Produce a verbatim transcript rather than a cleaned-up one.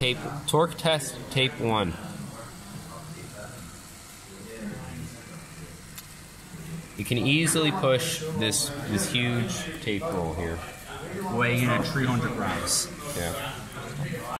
Tape, torque test, tape one. You can easily push this this huge tape roll here. Weighing at three hundred grams. Yeah.